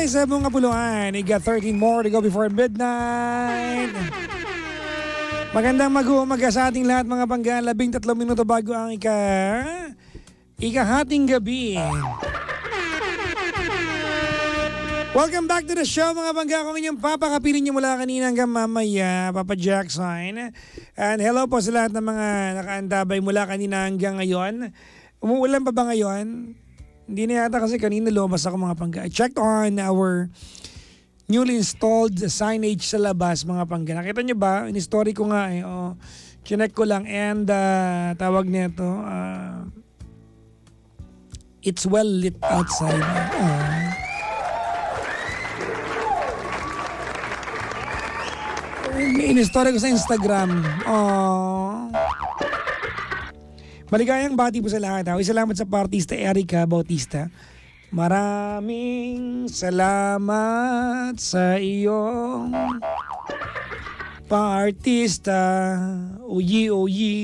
sa mga puluhan. You got 13 more to go before midnight. Magandang mag-uumaga sa ating lahat mga pangga. 13 minuto bago ang ikahating gabi. Welcome back to the show mga pangga. Kung inyong papakapiling nyo mula kanina hanggang mamaya, Papa Jackson. And hello po sa lahat ng mga nakaantabay mula kanina hanggang ngayon. Umuulan pa ba ngayon? Hindi na yata kasi kanina lumabas ako mga pangga. I checked on our newly installed signage sa labas mga pangga. Nakita nyo ba? In-story ko nga eh. Chinek ko lang and tawag nito. It's well lit outside. In-story ko sa Instagram. Maligayang bati po sa lahat. Salamat sa partista Erica Bautista. Maraming salamat sa iyong partista. Uyi.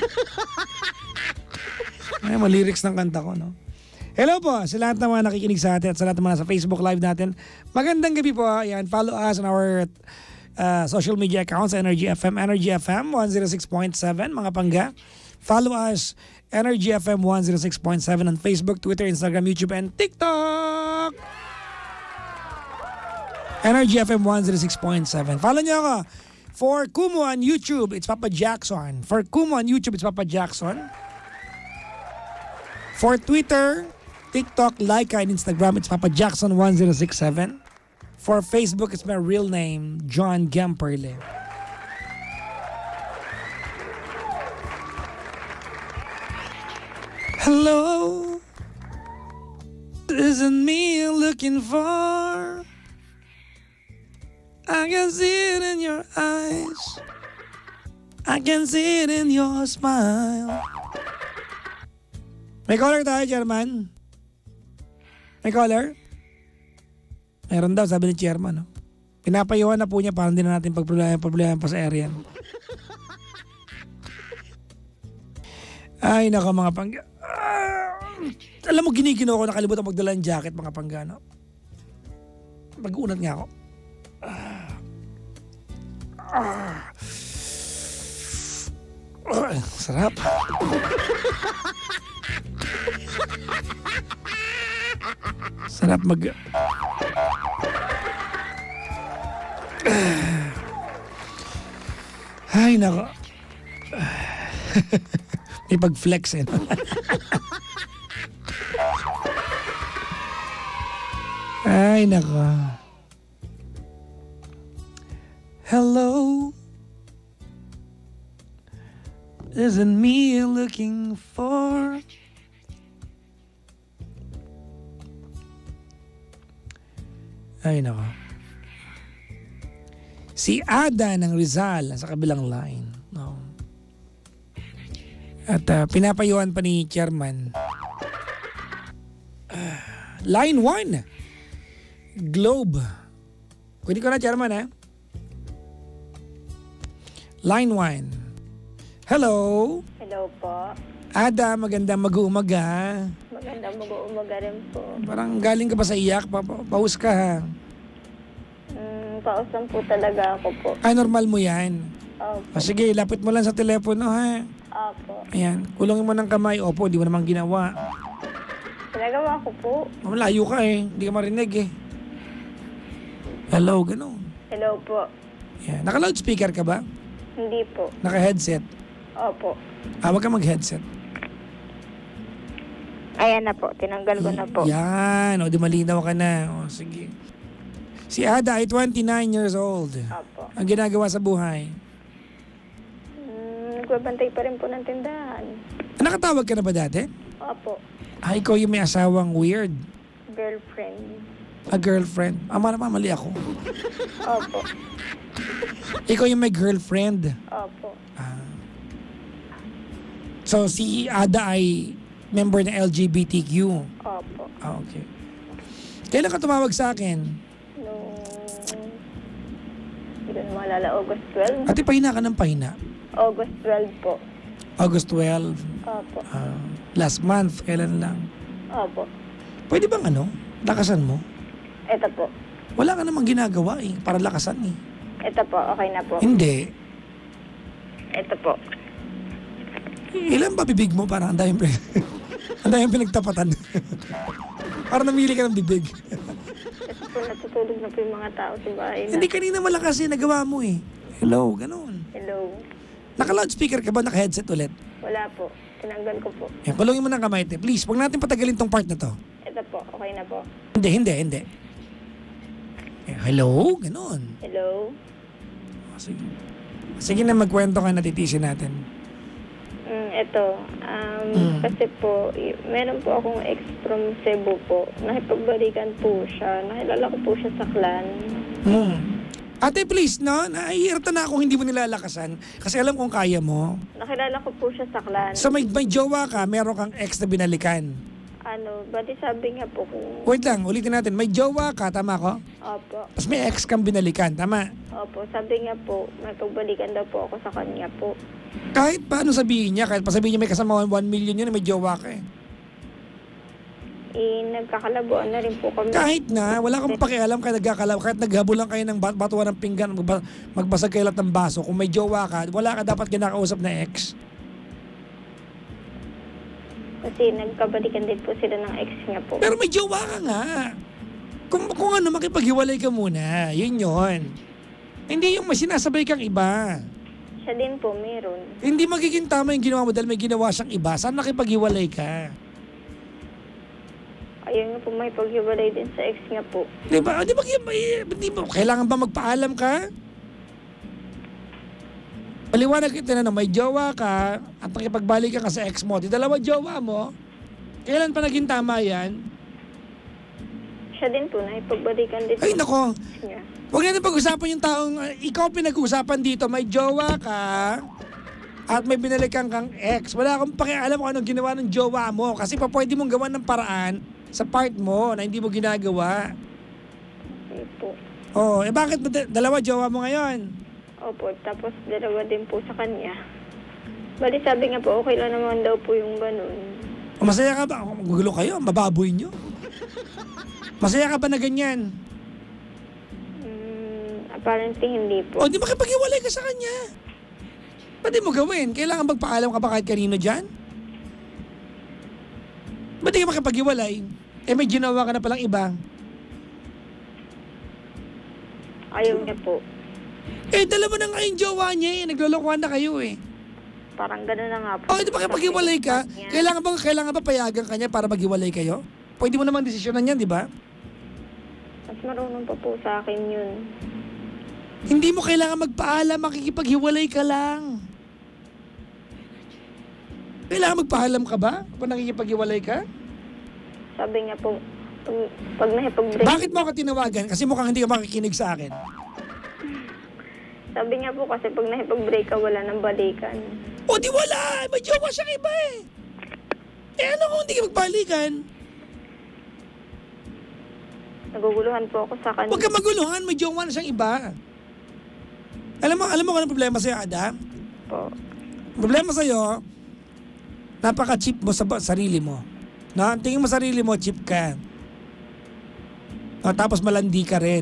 Ay, maliryks ng kanta ko, no? Hello po sa lahat ng mga nakikinig sa atin at sa lahat ng mga sa Facebook Live natin. Magandang gabi po. Ayan, follow us on our social media accounts, Energy FM 106.7, mga pangga. Follow us, Energy FM 106.7 on Facebook, Twitter, Instagram, YouTube, and TikTok. Energy FM 106.7. Follow nyo ako. For Kumu on YouTube, it's Papa Jackson. For Kumu on YouTube, it's Papa Jackson. For Twitter, TikTok, Laika, and Instagram, it's Papa Jackson 1067. For Facebook, it's my real name, John Gemperle. Hello, isn't me you're looking for? I can see it in your eyes. I can see it in your smile. May caller tayo, Chairman. May caller? Meron daw, sabi ni Chairman. No? Pinapayuhan na po niya para hindi na natin pagproblema pa sa area. Ay, naka mga pangga. Alam mo, ginigino ko, nakalimutan magdala ng jacket, mga panggano. Mag-uunat nga ako. Sarap. Sarap Ay, nako. May pag-flex eh. Ay, nako. Hello. Isn't me you're looking for? Ay, nako. Si Ada ng Rizal sa kabilang line. No. At pinapayuhan pa ni Chairman. Line 1. Globe. Kunin ko na, Chairman, ha? Line 1. Hello. Hello po. Ada, magandang mag-uumaga. Magandang mag-uumaga rin po. Parang galing ka pa sa iyak, paus ka ha? Paus lang po talaga ako po. Ay, normal mo yan? Opo. Sige, lapit mo lang sa telepono ha? Opo. Ayan, kulungin mo ng kamay. Opo, di mo naman ginawa. Ginagawa ko po. Malayo ka eh, hindi ka marinig eh. Hello, gano'n. Hello po. Ayan. Naka-loudspeaker ka ba? Hindi po. Naka-headset? Opo. Wag ka mag-headset. Ayan na po, tinanggal ko na po. Yan, o di malinaw ka na. O sige. Si Ada ay 29 years old. Opo. Ang ginagawa sa buhay? Nagbabantay pa rin po ng tindahan. Nakatawag ka na ba dati? Opo. Ay, ikaw yung may asawang weird. Girlfriend. A girlfriend. Mali ako. Opo. Ikaw yung may girlfriend. Opo. So si Ada ay member ng LGBTQ. Opo. Okay. Kailan ka tumawag sa akin? Hindi ko na maalala, August 12. Ate, pahina ka ng pahina. August 12 po. August 12. Opo. Last month, kailan lang? Opo. Pwede bang lakasan mo? Ito po. Wala ka namang ginagawa eh, para lakasan eh. Ito po, okay na po. Hindi. Ito po. Ilan ba bibig mo? Parang ang dahil pinagtapatan. Para namili ka ng bibig. Kasi po natutulog na po yung mga tao sa bahay na. Hindi, kanina malakas eh, nagawa mo eh. Hello, ganun. Hello. Naka-loudspeaker ka ba? Naka-headset ulit? Wala po. Tinanggal ko po. Yan, kulungin mo ng kamay, te. Please, huwag natin patagalin tong part na to. Ito po, okay na po. Hindi. Hello, ganun. Hello. Sige. Sige na, magkwento ka, natitisin natin. Ito. Kasi po, meron po akong ex from Cebu po. Nakipagbalikan po siya. Nakilala ko po siya sa clan. Ate, please, no? Naiirita na ako hindi mo nilalakasan kasi alam kong kaya mo. Nakilala ko po siya sa clan. So may jowa ka, meron kang ex na binalikan. Bali sabi nga po kung... Wait lang, ulitin natin. May jowa ka, tama ko? Opo. Tapos may ex kang binalikan, tama? Opo, sabi nga po, may pagbalikan daw po ako sa kanya po. Kahit paano sabihin niya, kahit pa sabihin niya may kasama 1 million yun, may jowa ka eh. Nagkakalabuan na rin po kami. Kahit na, wala kang pakialam kahit nagkakalab, kahit naghabulan kayo ng batuan ng pinggan, magbasag kayo lahat ng baso, kung may jowa ka, wala ka dapat kinakausap na ex. Kasi nagkabalikan din po sila ng ex niya po. Pero may jowa ka nga. Kung ano, makipaghiwalay ka muna. Yun yun. Hindi yung may sinasabay kang iba. Siya din po, meron. Hindi magiging tama yung ginawa mo dahil may ginawa siyang iba. Saan nakipaghiwalay ka? Ayun nga po, may paghiwalay din sa ex niya po. Di ba? Di ba? Kailangan ba magpaalam ka? Paliwanag kita na may jowa ka at nakipagbalikan ka sa ex mo. Di dalawa jowa mo. Kailan pa naging tama yan? Siya din po, nakipagbalikan din Ay, po nako. niya. Huwag natin pag-usapan yung taong ikaw pinag-usapan dito. May jowa ka at may binalikan kang ex. Wala akong pakialam kung anong ginawa ng jowa mo. Kasi pa pwede mong gawan ng paraan sa part mo na hindi mo ginagawa. Ayun po. Oh, bakit dalawa jowa mo ngayon? Opo, tapos dalawa din po sa kanya. Bali sabi nga po, okay lang naman daw po yung ganun. Masaya ka ba? Magulo kayo, mababoy nyo. Masaya ka ba na ganyan? Apparently hindi po. O, di makipag-iwalay ka sa kanya. Pwede mo gawin. Kailangan magpaalam ka ba kahit kanino dyan? Ba't di ka makipag-iwalay? May ginawa ka na palang iba. Ayaw niya po. Dalawa na nga yung jowa niya eh. Naglolokohan na kayo eh. Parang gano'n na nga po. Di ba makipag-iwalay ka? Kailangan ba payagan ka niya para mag-iwalay kayo? Pwede mo namang desisyonan yan, di ba? Mas marunong pa po sa akin yun. Hindi mo kailangan magpaalam, makikipaghiwalay ka lang. Kailangan magpaalam ka ba kung nakikipaghiwalay ka? Sabi niya po, pag nakipag-break... Bakit mo ako tinawagan? Kasi mukhang hindi ka makikinig sa akin. Sabi niya po kasi pag nakipag-break ka, wala nang balikan. O di wala! May jowa siyang iba eh. Ano kung hindi ka magbalikan? Naguguluhan po ako sa kanya. Huwag ka maguluhan, may jowa na siyang iba. Alam mo kung anong problema sa'yo, Ada? Po. Problema sa'yo, napaka-cheap mo sa sarili mo. No? Tingin mo sarili mo, cheap ka. Tapos malandi ka rin.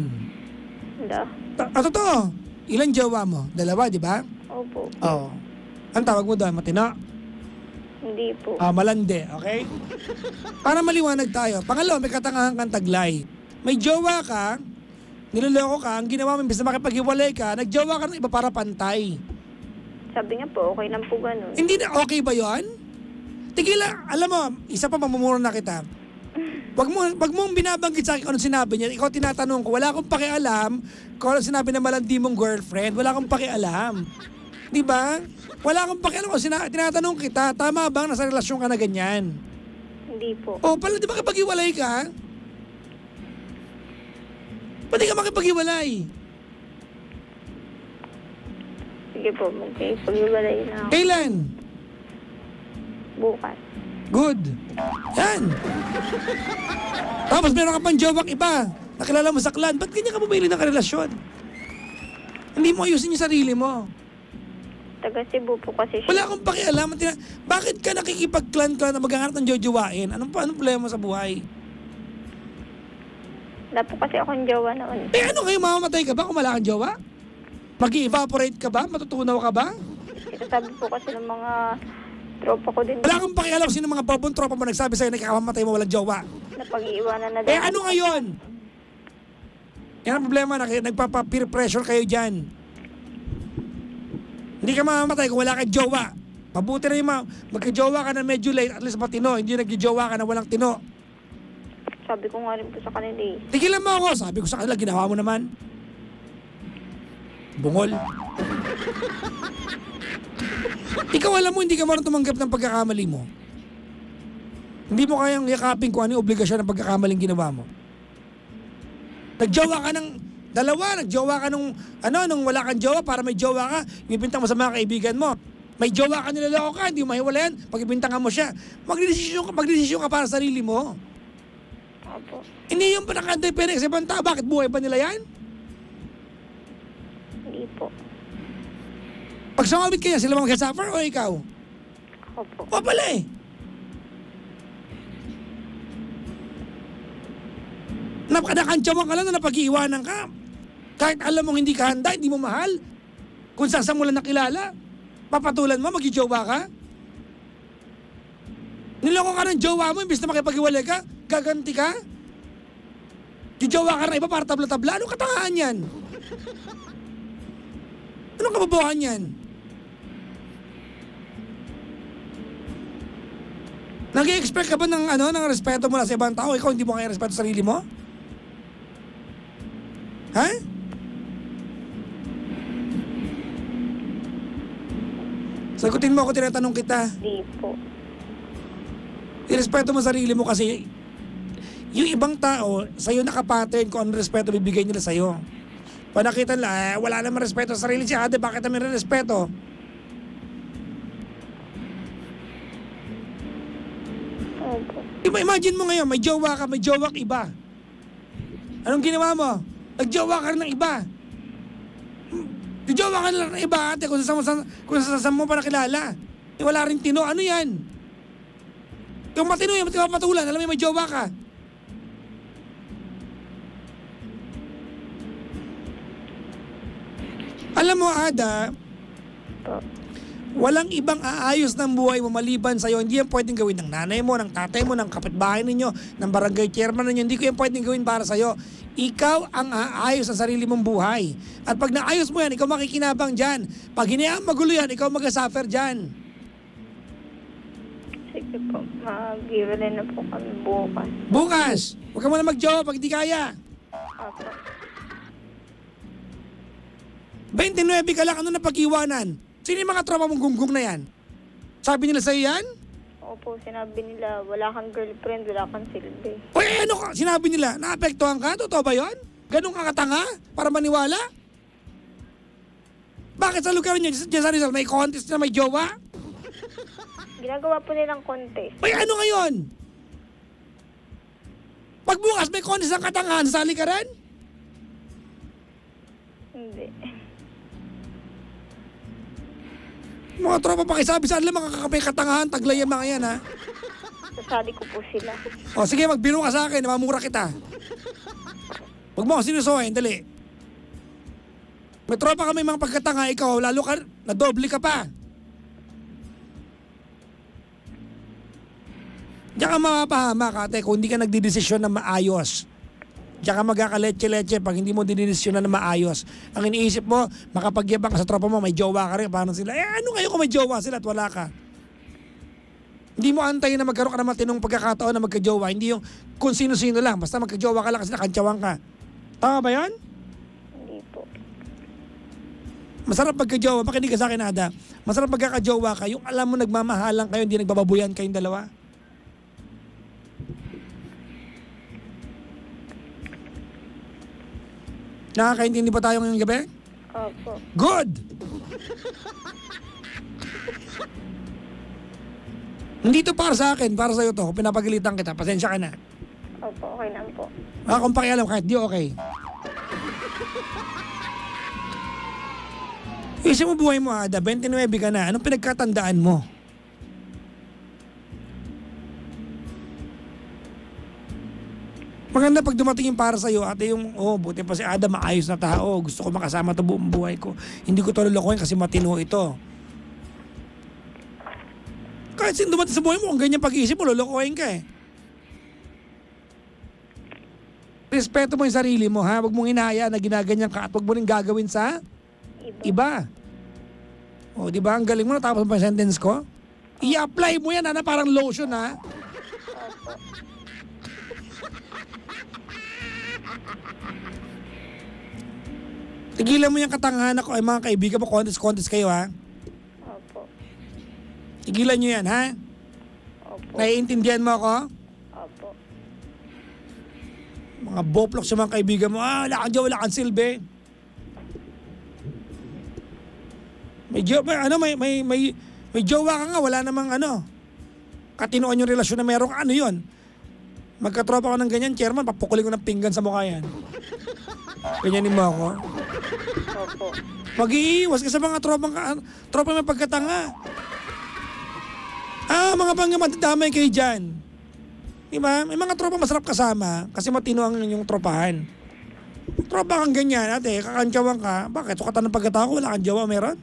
Totoo. Ilan jowa mo? Dalawa, di ba? Opo. Oo. Ang tawag mo doon? Matino? Hindi po. Malandi, okay? Para maliwanag tayo. Pangalawa, may katangahan kang taglay. May jowa ka, niloloko ka, ang ginawa mo, imbes na makipag-iwalay ka, nagjowa ka ng iba para pantay. Sabi niya po, okay lang po ganun. Hindi na okay ba yon? Tigila, alam mo, isa pa mamumuro na kita. Wag mong binabanggit sa akin kung anong sinabi niya. Ikaw tinatanong ko, wala akong pakialam kung anong sinabi ng malandi mong girlfriend. Wala akong pakialam. Di ba? Wala akong pakialam kung tinatanong kita, tama bang nasa relasyon ka na ganyan? Hindi po. Pala di ba kapag-iwalay ka? Pwede ka makipag-iwalay. Sige po, magkipag-iwalay na ako. Kailan? Bukas. Good. Yan. Tapos meron ka pang jowang iba. Nakilala mo sa clan. Ba't ganyan ka bumili ng karelasyon? Hindi mo ayusin yung sarili mo. Taga Cebu po kasi siya. Wala akong pakialam. Bakit ka nakikipag-clan ka na maghanap ng jojowain? Anong problema mo sa buhay? Wala po kasi akong jowa noon. Eh ano kayo, mamamatay ka ba kung wala kang jowa? Mag-evaporate ka ba? Matutunaw ka ba? Sinasabi po kasi ng mga tropa ko din. Wala kang pakialam sino mga babong tropa mo nagsabi sa'yo na ikakamatay mo walang jowa. Na pag-iiwanan na din. Eh ano ngayon? Yan ang problema, nagpapa-peer pressure kayo dyan. Hindi ka mamamatay kung wala kang jowa. Mabuti na yung magka-jowa ka na medyo late, at least matino. Hindi nag-jowa ka na walang tino. Sabi ko nga rin po sa kanila eh. Tigilan mo ako. Sabi ko sa kanila, ginawa mo naman. Bungol. Ikaw alam mo, hindi ka marunong tumanggap ng pagkakamali mo. Hindi mo kayang yakapin kung ano yung obligasyon ng pagkakamaling ginawa mo. Nagjowa ka ng dalawa, nagjowa ka nung wala kang jowa para may jowa ka, ibibintang mo sa mga kaibigan mo. May jowa ka, nilaloko ka, hindi mo mahiwalayan, pag ibintangan mo siya, magdesisyon ka para sa sarili mo. Opo. Hindi yung pinaka-depende sa ibang tao, bakit buhay ba nila yan? Hindi po. Pag sumabit kaya, sila mag-suffer o ikaw? Opo. O pala eh. Nakantsawan ka lang na napag-iiwanan ka. Kahit alam mong hindi ka handa, hindi mo mahal. Kung saan mo lang nakilala, papatulan mo, mag-jowa ka. Niloko ka ng jowa mo, imbis na makipag-iwalay ka, gaganti ka. Jowa ka na iba para tabla-tabla. Anong katangahan yan? Anong kababuhan yan? Nag-i-expect ka ba ng respeto mo na sa ibang tao? Ikaw hindi mo kaya respeto sa sarili mo? Ha? Sagutin mo ako, tinatanong kita. Hindi po. Irespeto mo sarili mo kasi yung ibang tao, sa'yo nakapattern kung anong respeto bibigay nila sa'yo. Pag nakita nila, wala naman respeto sa sarili siya, ate, bakit naman respeto? Opo. Imagine mo ngayon, may jowa ka, may jowak iba. Anong ginawa mo? Nagjowa ka rin ng iba. Nagjowa ka lang ng iba, ate, kung saan mo pa nakilala. Eh, wala rin tino, ano yan? Yung matino, yung mapatulan, alam mo may jowa ka. Alam mo, Ada, walang ibang aayos ng buhay mo maliban sa'yo. Hindi yan pwedeng gawin ng nanay mo, ng tatay mo, ng kapitbahay ninyo, ng barangay chairman ninyo. Hindi ko yan pwedeng gawin para sa'yo. Ikaw ang aayos sa sarili mong buhay. At pag naayos mo yan, ikaw makikinabang dyan. Pag hinayaan magulo yan, ikaw mag-suffer dyan. Sige po, mag-iwalay na po kami bukas. Bukas! Huwag ka muna mag-jowa pag di kaya. Opo. 29 ka lang, ano na pag-iwanan? Sino yung mga tropa mong gunggong na yan? Sabi nila sa'yo yan? Opo, sinabi nila, wala kang girlfriend, wala kang silbi. O ano ka? Sinabi nila, naapektuhan ka? Totoo ba yun? Ganun ka katanga? Para maniwala? Bakit sa lugar niyo, dyan sa Rizal, may contest na may jowa? Ginagawa po nilang contest. Ay, ano ngayon? Pagbukas may contest ng katangahan, sali ka rin? Hindi. Mga tropa pakisabi sa alam, makakapay katangahan, taglay yung mga yan, ha? Sasali ko po sila. O sige, magbiro ka sa akin, mamura kita. Huwag mo ako sinusuhin, dali. May tropa kami mga pagkatanga, ikaw, lalo ka, nadoble ka pa. Diyan ka mapapahamak, ate, kung hindi ka nagdidesisyon na maayos. Diyan ka magkakaleche-leche pag hindi mo dinidesisyon na maayos. Ang iniisip mo, makapagyabang ka sa tropa mo, may jowa ka rin, paano sila? Eh ano kayo kung may jowa sila at wala ka? Hindi mo antayin na magkaroon ka ng matinong pagkakataon na magka-jowa. Hindi yung kung sino-sino lang. Basta magka-jowa ka lang kasi nakantsawan ka. Tama ba yan? Hindi po. Masarap magka-jowa. Makinig ka sa akin, Ada. Masarap magkaka-jowa ka. Yung alam mo nagmamahalan kayo, hindi nagbababuyan kayong dalawa. Nakakaintindi ba tayo ngayong gabi? Opo. Good! Hindi to para sa akin, para sa'yo to. Kung pinapagalitan kita, pasensya ka na. Opo, okay lang po. Kung pakialam kahit di okay. Isip mo buhay mo, Ada, 29 ka na. Anong pinagkatandaan mo? Maganda pag dumating yung para sa'yo, ate, yung, buti pa si Ada, maayos na tao. Gusto ko makasama ito buong buhay ko. Hindi ko ito lulukuhin kasi matino ito. Kahit sino dumating sa buhay mo, kung ganyan pag-iisip mo, lulukuhin ka eh. Respeto mo yung sarili mo, ha? Huwag mong hinahayaan na ginaganyan ka at huwag mo rin gagawin sa iba. O, di ba? Ang galing mo, natapos mo yung sentence ko. I-apply mo yan, na parang lotion, ha? Tigilan mo yung katangahan ako ay mga kaibigan mo, contest kayo, ha? Opo. Tigilan nyo yan, ha? Opo. Naiintindihan mo ako? Opo. Mga boplok sa mga kaibigan mo, wala kang jowa, wala kang silbi. May jowa ka nga, wala namang katinuan yung relasyon na meron ka, ano yun? Magkatropa ko ng ganyan, chairman, papukulin ko ng pinggan sa mukha yan. Ganyanin mo ako. Opo. Mag-iiwas ka sa mga tropa may pagkatanga. Mga pangga matadamay kayo dyan. Diba? May mga tropa masarap kasama kasi matino ang inyong tropahan. Tropa kang ganyan, ate, kakantyawan ka. Bakit? Sukatan ng pagkatao ko, wala kang jawa, meron?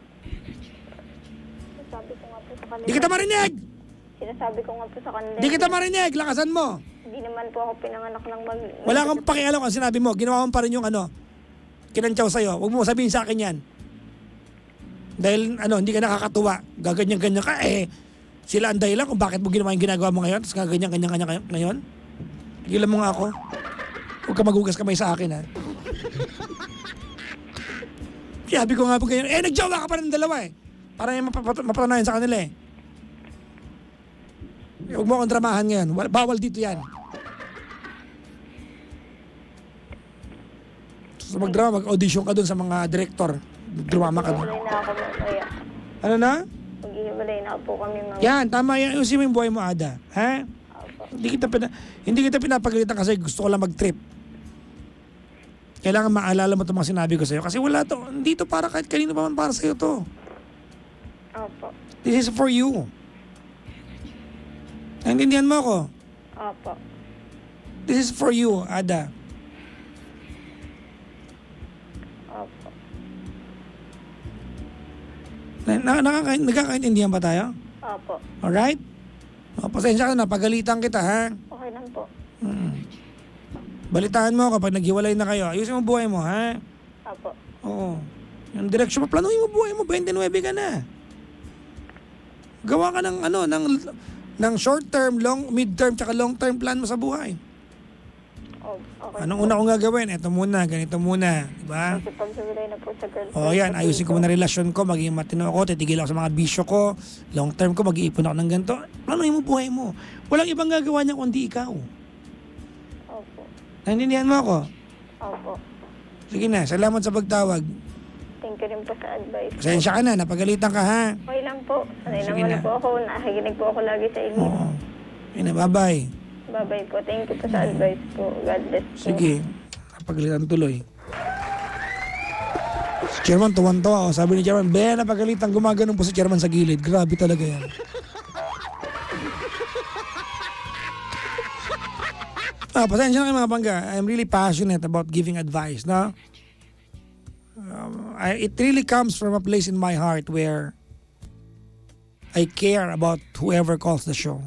Sinasabi ko nga po sa kanila. Di kita marinig! Sinasabi ko nga po sa kanila. Di kita marinig! Lakasan mo! Hindi naman po ako pinanganak ng Wala kang pakialam kung sinabi mo. Ginawa mo pa rin yung kinantyaw sa'yo. Huwag mo sabihin sa akin yan. Dahil hindi ka nakakatuwa. Gaganyan-ganyan ka. Sila ang dahilan kung bakit mo ginawa yung ginagawa mo ngayon. Tapos gaganyan-ganyan ngayon. Tigilan mo nga ako. Huwag ka magugas kamay sa akin, ha. Sabi ko nga po ganyan. Nagjawa ka pa rin dalawa eh. Para yung mapatunayan sa kanila eh. Huwag mo akong dramahan ngayon. Bawal dito yan. So mag-drama, mag-audition ka dun sa mga director. Drama ka dun. Maghihiwalay na ako mamaya. Ano na? Maghihiwalay na po kami mamaya. Yan, tama yan. Ayusin mo yung buhay mo, Ada. Ha? Opo. Hindi kita pinapagalitan kasi gusto ko lang mag-trip. Kailangan maalala mo itong mga sinabi ko sa'yo. Kasi wala to. Hindi to para kahit kanino pa man para sa'yo to. Opo. This is for you. Naintindihan mo ako? Opo. This is for you, Ada. Opo. Nagkakaintindihan ba tayo? Opo. Alright? Pasensya ka na, pagalitan kita, ha? Okay lang po. Balitaan mo kapag naghiwalay na kayo. Ayusin mo buhay mo, ha? Opo. Oo. Yung direksyon mo, planuhin mo buhay mo, 29 ka na. Gawa ka ng short term, mid term, tsaka long term plan mo sa buhay. Okay. Anong una kong gagawin? Ito muna, ganito muna. Diba? Kasi paghiwalay na po sa girlfriend. Yan, ayusin ko muna relasyon ko, maging matino ako, titigil ako sa mga bisyo ko, long term ko, mag-iipon ako ng ganito. Planuhin mo buhay mo. Walang ibang gagawa niya kundi ikaw. Opo. Naintindihan mo ako? Opo. Sige na, salamat sa pagtawag. Thank you rin po sa advice. Pasensya ka na, napagalitan ka, ha? Okay lang po. Sanay Sige naman na. po ako. Nakikinig po ako lagi sa inyo. Oo. Sige na, bye-bye. Bye-bye po. Thank you po sa advice po. God bless po. Sige, napagalitan tuloy. Si Chairman, tuwan-tuwa. Sabi ni Chairman, napagalitan, gumaganon po si Chairman sa gilid. Grabe talaga yan. Pasensya na kayo mga bangga. I'm really passionate about giving advice, no? It really comes from a place in my heart where I care about whoever calls the show.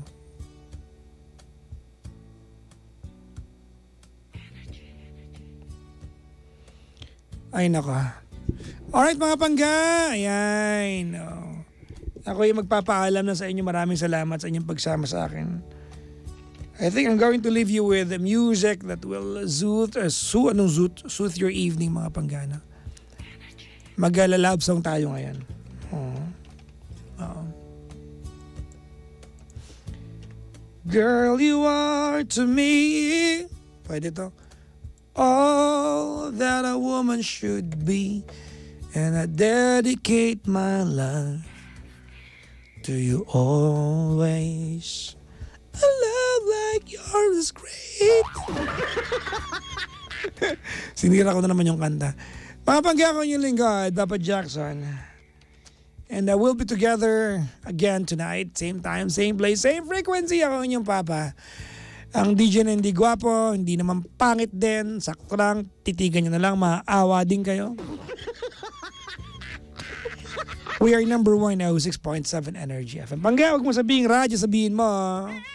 Ay nako. Alright mga pangga. Ayan. Ako yung magpapaalam na sa inyo. Maraming salamat sa inyong pagsama sa akin. I think I'm going to leave you with the music that will soothe your evening mga panggana. Mag-love song tayo ngayon. Girl, you are to me. Pwede to. All that a woman should be. And I dedicate my life to you always. A love like yours is great. Sinira ko na naman yung kanta. Mapangga ko yung lingkod, Papa Jackson. And we'll be together again tonight. Same time, same place, same frequency. Ako yung Papa. Ang DJ na hindi gwapo, hindi naman pangit din, sakto lang, titigan nyo na lang, maaawa din kayo. We are number 1 na 6.7 Energy FM. Pangga, huwag mo sabihin radyo, sabihin mo.